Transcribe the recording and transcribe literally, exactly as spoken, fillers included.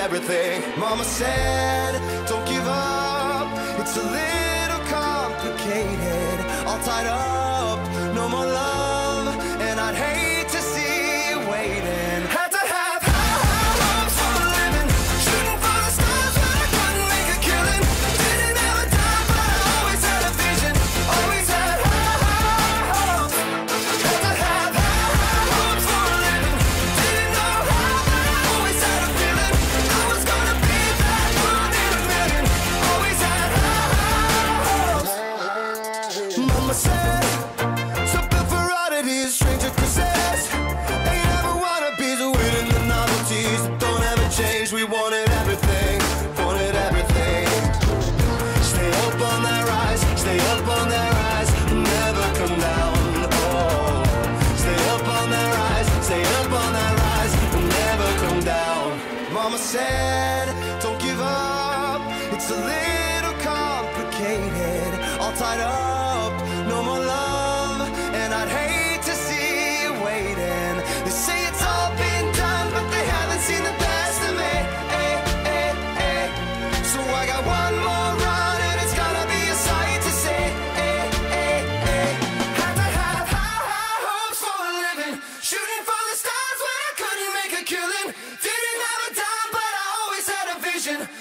everything. Mama said, don't give up, it's a little complicated. All tied up, no more love, and I'd hate to see you waiting. Had to have high, high hopes for a living, shooting for the stars when I couldn't make a killing. Didn't have a dime, but I always had a vision, always had high, high hopes. Had to have high, high hopes for a living, didn't know how, but I always had a feeling I was gonna be that one in a million. Always had high, high hopes. Mama said, so built for oddities, stranger kisses. Ain't ever wannabes, winning the novelties that don't ever change. We wanted everything, wanted everything. Stay up on that rise, stay up on that rise, never come down. Oh, stay up on that rise, stay up on that rise, never come down. Mama said, don't give up, it's a little complicated. All tied up, no more love, and I'd hate to see you waiting. They say it's all been done, but they haven't seen the best of me. Eh, eh, eh. So I got one more run, and it's gonna be a sight to see. Eh, eh, eh. Had to have high, high hopes for a living, shooting for the stars when I couldn't make a killing. Didn't have a dime, but I always had a vision.